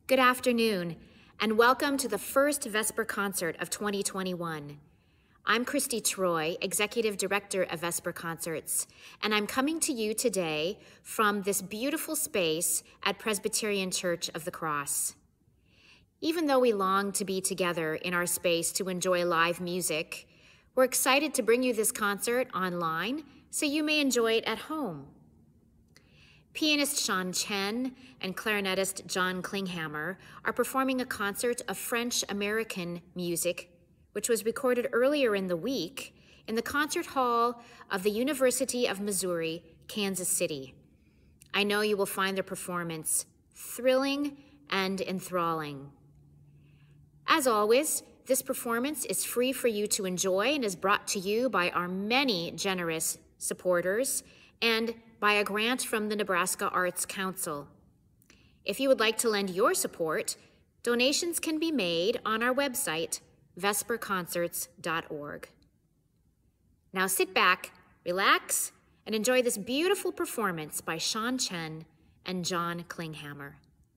Good afternoon, and welcome to the first Vesper concert of 2021. I'm Christy Troy, Executive Director of Vesper Concerts, and I'm coming to you today from this beautiful space at Presbyterian Church of the Cross. Even though we long to be together in our space to enjoy live music, we're excited to bring you this concert online so you may enjoy it at home. Pianist Chen and clarinetist John Klinghammer are performing a concert of French-American music, which was recorded earlier in the week in the concert hall of the University of Missouri, Kansas City. I know you will find their performance thrilling and enthralling. As always, this performance is free for you to enjoy and is brought to you by our many generous supporters and by a grant from the Nebraska Arts Council. If you would like to lend your support, donations can be made on our website, vesperconcerts.org. Now sit back, relax, and enjoy this beautiful performance by Chen and John Klinghammer.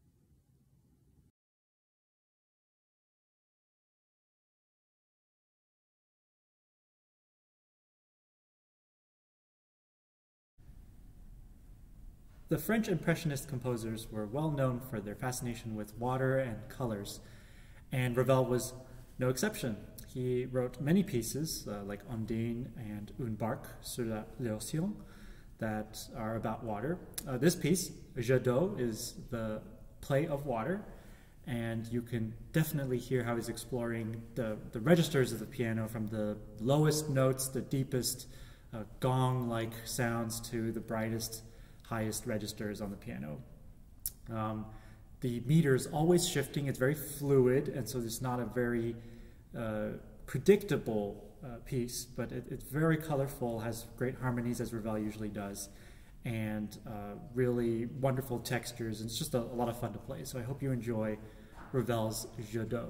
The French Impressionist composers were well known for their fascination with water and colors, and Ravel was no exception. He wrote many pieces, like Ondine and Une barque sur l'océan, that are about water. This piece, Jeux d'eau, is the play of water, and you can definitely hear how he's exploring the registers of the piano, from the lowest notes, the deepest gong-like sounds, to the brightest, highest registers on the piano. The meter is always shifting. It's very fluid, and so it's not a very predictable piece, but it's very colorful, has great harmonies, as Ravel usually does, and really wonderful textures, and it's just a lot of fun to play. So I hope you enjoy Ravel's Jeux d'eau.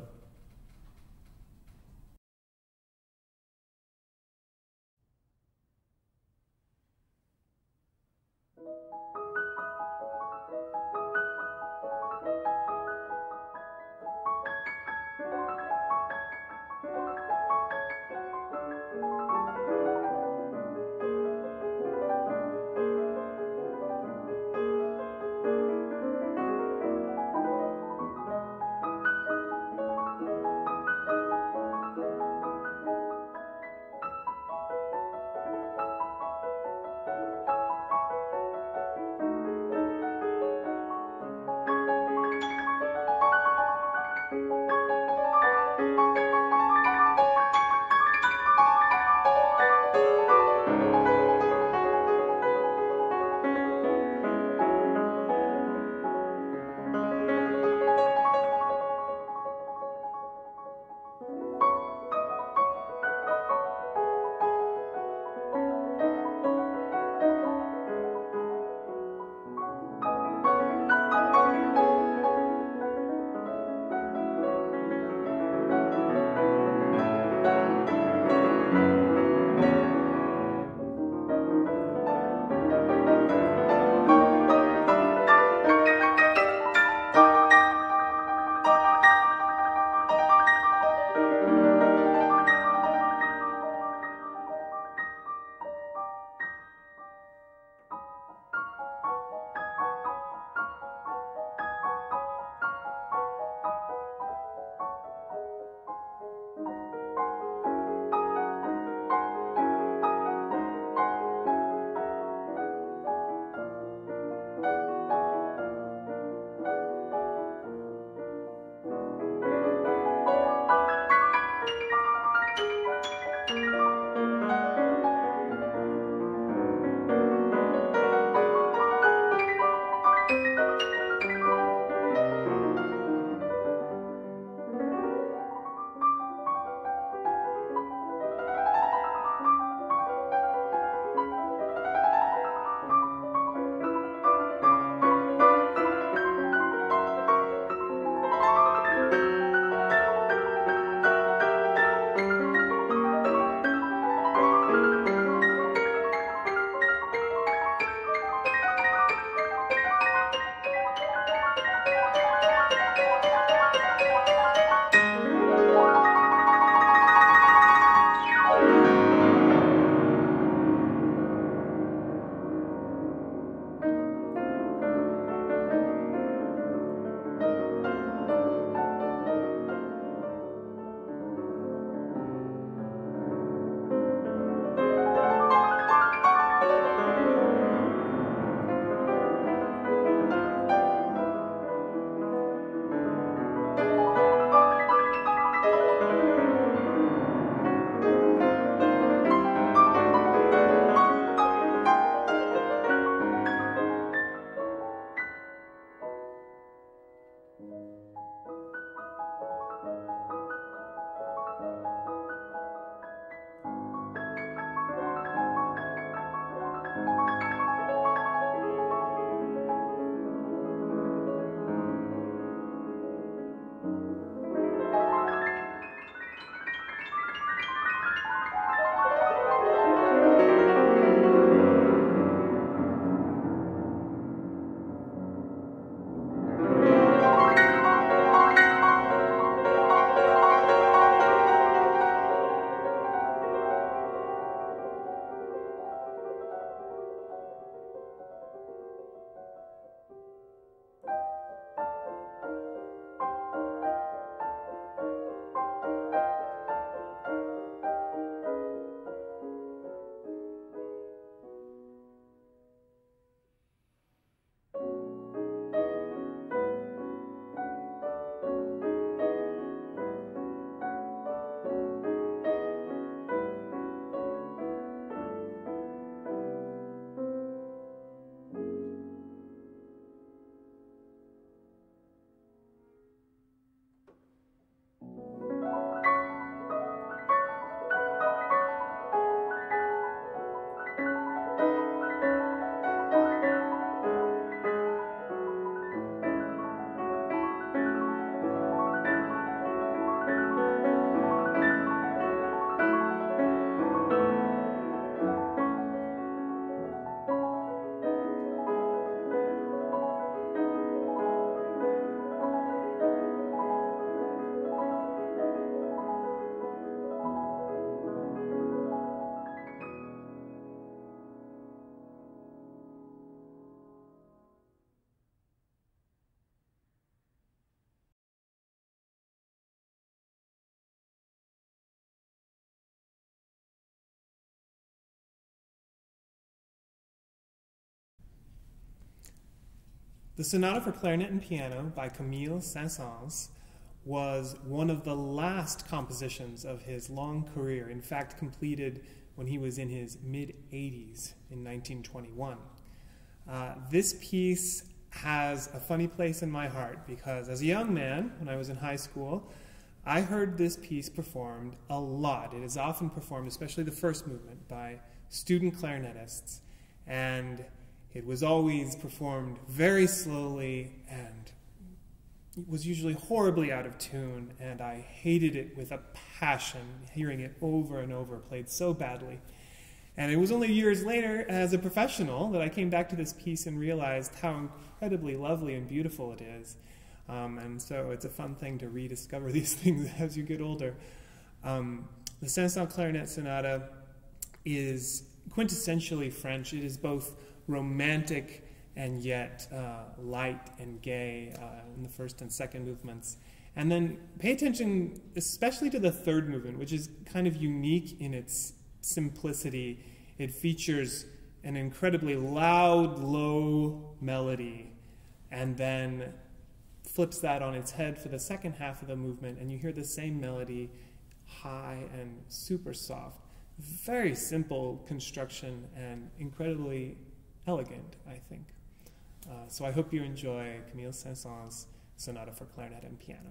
The Sonata for Clarinet and Piano by Camille Saint-Saens was one of the last compositions of his long career, in fact completed when he was in his mid-80s in 1921. This piece has a funny place in my heart because as a young man, when I was in high school, I heard this piece performed a lot. It is often performed, especially the first movement, by student clarinetists, and it was always performed very slowly and it was usually horribly out of tune, and I hated it with a passion, hearing it over and over, played so badly. And it was only years later, as a professional, that I came back to this piece and realized how incredibly lovely and beautiful it is. And so it's a fun thing to rediscover these things as you get older. The Saint-Saens Clarinet Sonata is quintessentially French. It is both romantic and yet light and gay in the first and second movements. And then pay attention especially to the third movement, which is kind of unique in its simplicity. It features an incredibly loud, low melody, and then flips that on its head for the second half of the movement, and you hear the same melody, high and super soft. Very simple construction and incredibly elegant, I think. So I hope you enjoy Camille Saint-Saens' Sonata for Clarinet and Piano.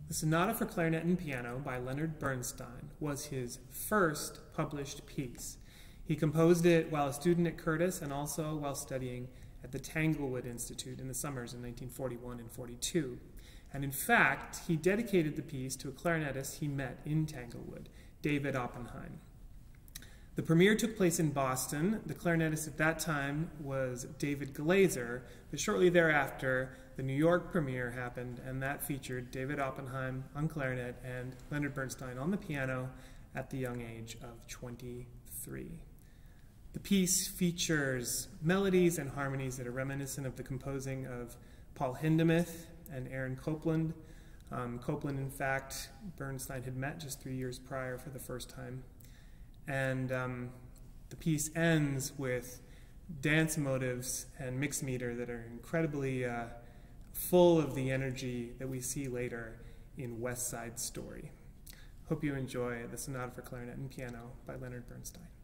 The Sonata for Clarinet and Piano by Leonard Bernstein was his first published piece. He composed it while a student at Curtis and also while studying at the Tanglewood Institute in the summers in 1941 and 42. And in fact, he dedicated the piece to a clarinetist he met in Tanglewood, David Oppenheim. The premiere took place in Boston. The clarinetist at that time was David Glaser, but shortly thereafter, the New York premiere happened, and that featured David Oppenheim on clarinet and Leonard Bernstein on the piano at the young age of 23. The piece features melodies and harmonies that are reminiscent of the composing of Paul Hindemith and Aaron Copland. Copland, in fact, Bernstein had met just 3 years prior for the first time. And the piece ends with dance motives and mixed meter that are incredibly full of the energy that we see later in West Side Story. Hope you enjoy the Sonata for Clarinet and Piano by Leonard Bernstein.